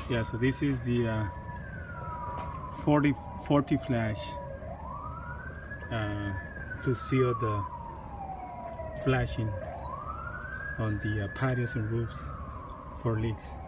Yeah, so this is the 40 flash to seal the flashing on the patios and roofs for leaks.